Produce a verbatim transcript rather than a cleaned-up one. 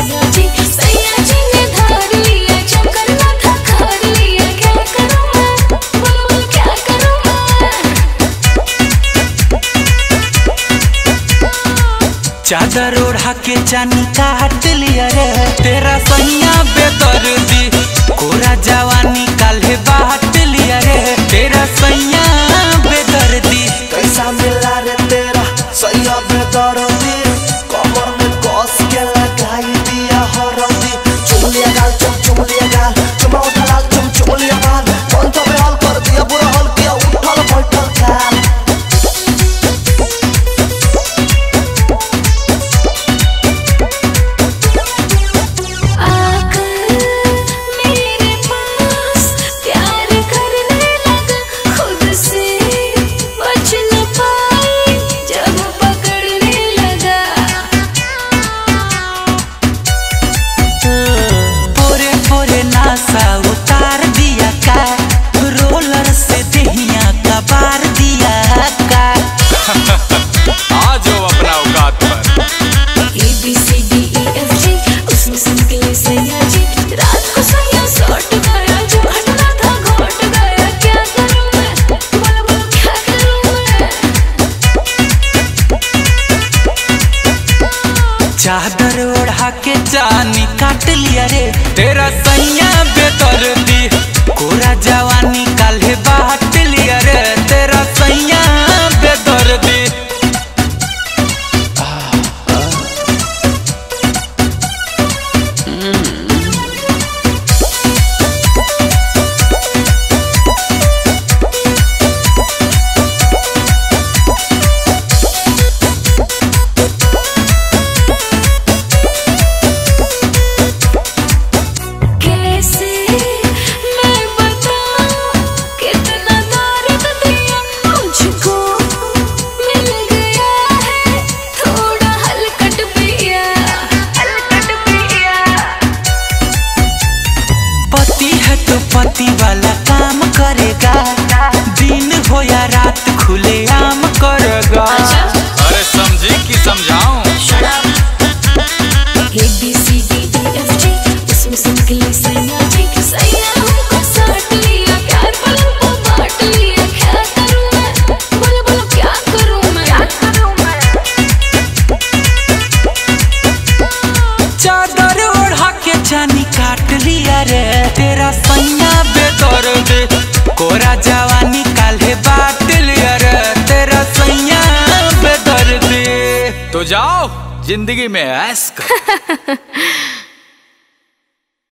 सैया जी सैया जी ने धार लिया जब करना था कर लिया क्या करूं मैं बोल बोल क्या करूं मैं। चादर ओढ़ा के चानी काट लिया रे तेरा सैया बेदर्दी कोरा जवानी काल्हे बाट लिया रे तेरा सैया बेदर्दी। कैसा मिला रे तेरा सैया बेदर्दी कमर में कस के लगाई दिया हरदी चुम लिया गाल चुम चुम लिया गाल चुमा उठा लाल चुम चुम लिया गाल मन तो बेहाल कर दिया बुरा हाल किया उठल बैठल गाल। उतार दिया का रोलर से दहिया का बार दिया का आ जाओ अपना औकात पर। A B C D E F G उसमें सुन के ले सैया जी रात को सैया सट गया जो घटना था घट गया क्या करूं मैं बोल बोल क्या करूं मैं। चादर ओढ़ा के चानी काट लिया रे तेरा सैया बेदर्दी कोरा जवानी काल्हे बाट लिया रे तेरा सैया बेदर्दी। पति वाला काम करेगा दिन हो या रात खुले आम करेगा। अरे समझी कि समझाऊं। A B C D E F G उसमें सुन के ले सैया जी सैया हमको साट लिया प्यार पलंग को बांट लिया क्या करूं मैं बोल बोल क्या करूं मैं क्या करूं मैं। चादर ओढ़ा के चानी काट लिया रे तेरा सैया बेदर्दी कोरा जवानी काल्हे बाट लिया रे तेरा सैया बेदर्दी। तो जाओ जिंदगी में ऐश करो।